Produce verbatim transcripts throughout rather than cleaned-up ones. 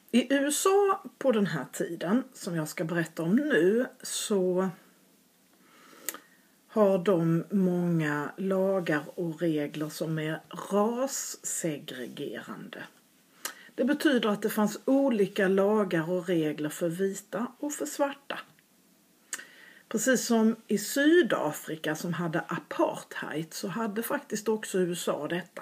I U S A på den här tiden som jag ska berätta om nu så har de många lagar och regler som är rassegregerande. Det betyder att det fanns olika lagar och regler för vita och för svarta. Precis som i Sydafrika som hade apartheid så hade faktiskt också U S A detta.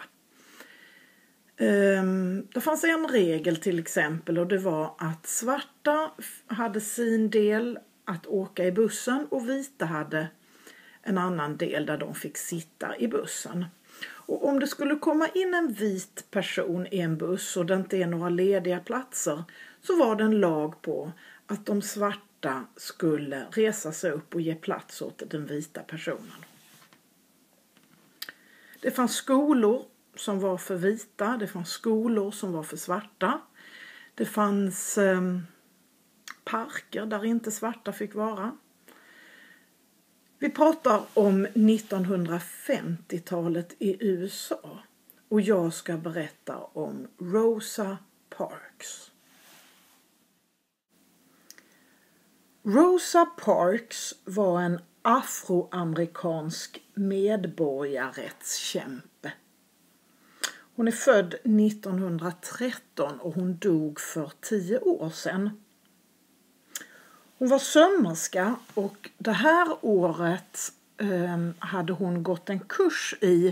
Det fanns en regel till exempel och det var att svarta hade sin del att åka i bussen och vita hade en annan del där de fick sitta i bussen. Och om det skulle komma in en vit person i en buss och det inte är några lediga platser så var det en lag på att de svarta skulle resa sig upp och ge plats åt den vita personen. Det fanns skolor som var för vita, det fanns skolor som var för svarta. Det fanns eh, parker där inte svarta fick vara. Vi pratar om nittonhundrafemtiotalet i U S A och jag ska berätta om Rosa Parks. Rosa Parks var en afroamerikansk medborgarrättskämpe. Hon är född nittonhundratretton och hon dog för tio år sedan. Hon var sömmerska och det här året eh, hade hon gått en kurs i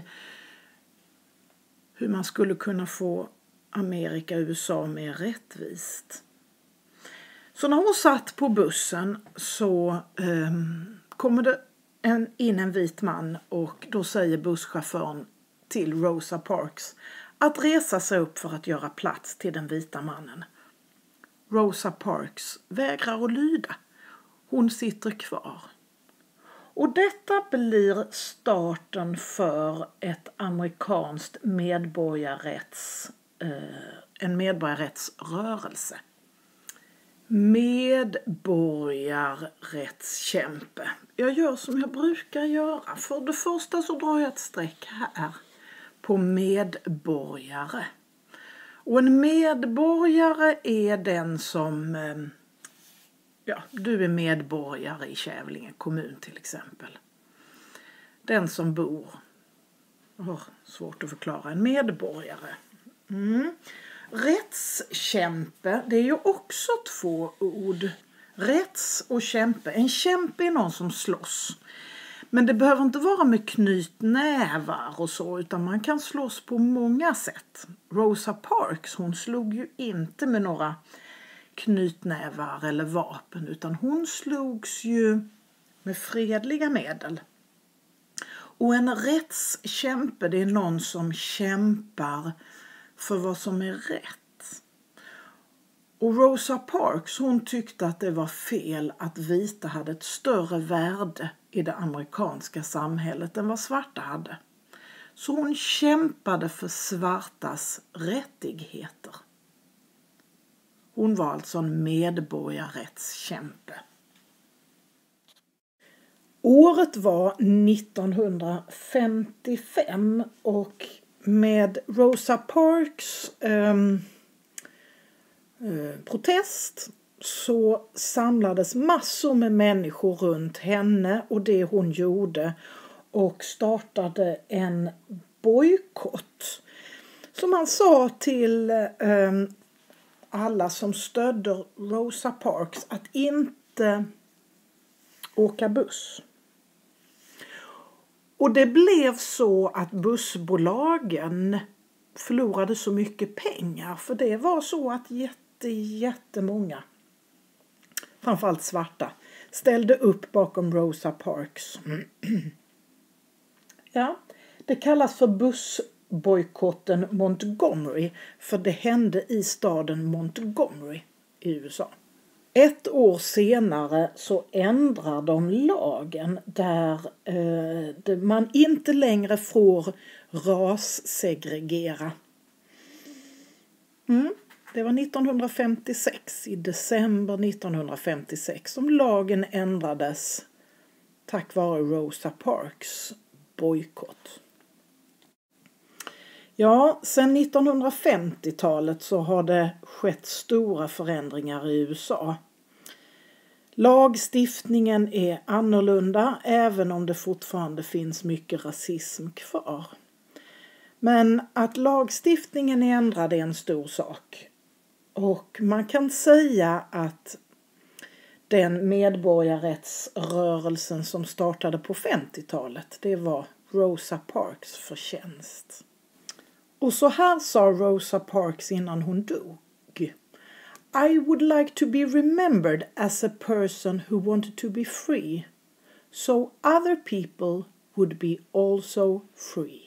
hur man skulle kunna få Amerika och U S A mer rättvist. Så när hon satt på bussen så eh, kommer det en, in en vit man och då säger busschauffören till Rosa Parks att resa sig upp för att göra plats till den vita mannen. Rosa Parks vägrar att lyda. Hon sitter kvar. Och detta blir starten för ett amerikanskt medborgarrätts, eh, en medborgarrättsrörelse. Medborgarrättskämpe. Jag gör som jag brukar göra. För det första så drar jag ett streck här på medborgare. Och en medborgare är den som, ja, du är medborgare i Kävlinge kommun till exempel. Den som bor, jag har svårt att förklara, en medborgare. Mm. Rättskämpe, det är ju också två ord. Rätts och kämpe. En kämpe är någon som slåss. Men det behöver inte vara med knytnävar och så, utan man kan slåss på många sätt. Rosa Parks, hon slog ju inte med några knytnävar eller vapen, utan hon slogs ju med fredliga medel. Och en rättskämpe, det är någon som kämpar för vad som är rätt. Och Rosa Parks, hon tyckte att det var fel att vita hade ett större värde i det amerikanska samhället än vad svarta hade. Så hon kämpade för svartas rättigheter. Hon var alltså en medborgarrättskämpe. Året var nittonhundrafemtiofem och med Rosa Parks eh, eh, protest så samlades massor med människor runt henne och det hon gjorde och startade en bojkott. Som han sa till eh, alla som stödde Rosa Parks att inte åka buss. Och det blev så att bussbolagen förlorade så mycket pengar. För det var så att jätte, jättemånga, framförallt svarta, ställde upp bakom Rosa Parks. Ja, det kallas för bussbojkotten Montgomery. För det hände i staden Montgomery i U S A. Ett år senare så ändrar de lagen där eh, man inte längre får rassegregera. Mm, det var nittonhundrafemtiosex, i december nittonhundrafemtiosex, som lagen ändrades tack vare Rosa Parks bojkott. Ja, sedan nittonhundrafemtiotalet så har det skett stora förändringar i U S A. Lagstiftningen är annorlunda även om det fortfarande finns mycket rasism kvar. Men att lagstiftningen är ändrad är en stor sak. Och man kan säga att den medborgarrättsrörelsen som startade på femtiotalet, det var Rosa Parks förtjänst. Och så här sa Rosa Parks innan hon dog. I would like to be remembered as a person who wanted to be free, so other people would be also free.